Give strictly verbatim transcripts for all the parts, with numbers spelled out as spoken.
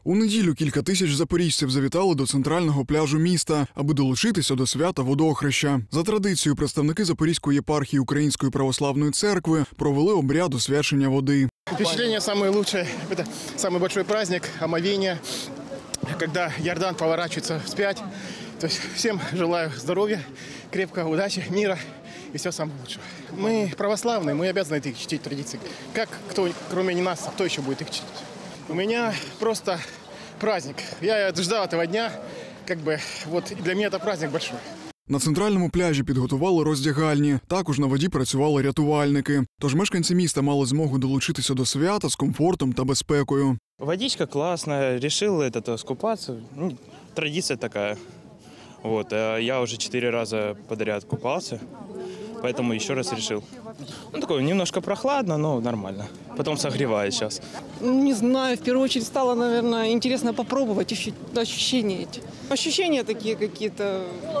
У неділю кілька тисяч запоріжців завітали до центрального пляжу міста, аби долучитися до свята водохреща. За традицією, представники Запорізької єпархії Української православної церкви провели обряд освячення води. Впечатление самое лучшее – это самый большой праздник, омовение, когда Иордан поворачивается вспять. То есть всем желаю здоровья, крепкого, удачи, мира и всего самого лучшего. Мы православные, мы обязаны их чтить традиции. Как кто, кроме нас, кто еще будет их чтить? У меня просто праздник. Я ждал этого дня, как бы, вот для меня это праздник большой. На центральному пляжі підготували роздягальні. Також на воді працювали рятувальники. Тож мешканці міста мали змогу долучитися до свята з комфортом та безпекою. Водичка классная, решил это, скупаться. Ну, традиция такая. Вот, я уже четыре раза подряд купался, поэтому еще раз решил. Ну, такое немножко прохладно, но нормально. Потом согревает сейчас. Не знаю, в первую очередь стало, наверное, интересно попробовать ощущения эти. Ощущения такие какие-то,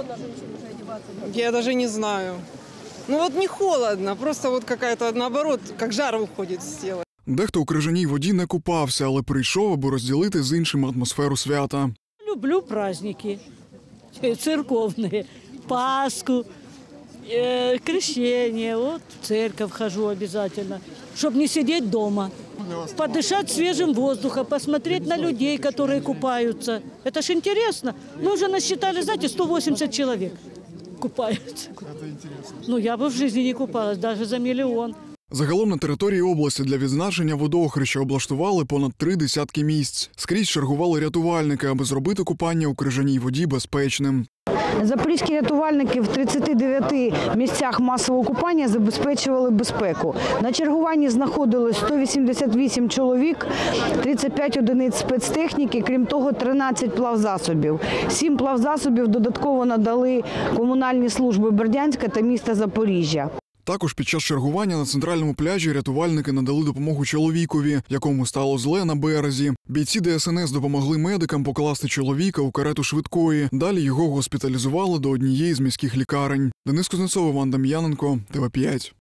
я даже не знаю. Ну вот не холодно, просто вот какая-то, наоборот, как жар уходит с тела. Дехто у крижаній воді не купався, але прийшов, аби розділити з іншим атмосферу свята. Люблю праздники церковные, Пасху, э, крещение, вот в церковь хожу обязательно, чтобы не сидеть дома, подышать свежим воздухом, посмотреть на людей, которые купаются. Это ж интересно. Мы уже насчитали, знаете, сто восемьдесят человек купаются. Это интересно. Ну, я бы в жизни не купалась, даже за миллион. Загалом на території області для відзначення водохреща облаштували понад три десятки місць. Скрізь чергували рятувальники, аби зробити купання у крижаній воді безпечним. Запорізькі рятувальники в тридцяти дев'яти місцях масового купання забезпечували безпеку. На чергуванні знаходилось сто вісімдесят вісім чоловік, тридцять п'ять одиниць спецтехніки, крім того, тринадцять плавзасобів. Сім плавзасобів додатково надали комунальні служби Бердянська та міста Запоріжжя. Також під час чергування на центральному пляжі рятувальники надали допомогу чоловікові, якому стало зле на березі. Бійці Де Ес Ен Ес допомогли медикам покласти чоловіка у карету швидкої. Далі його госпіталізували до однієї з міських лікарень. Денис Кузнецов, Іван Дем'яненко, Т В п'ять.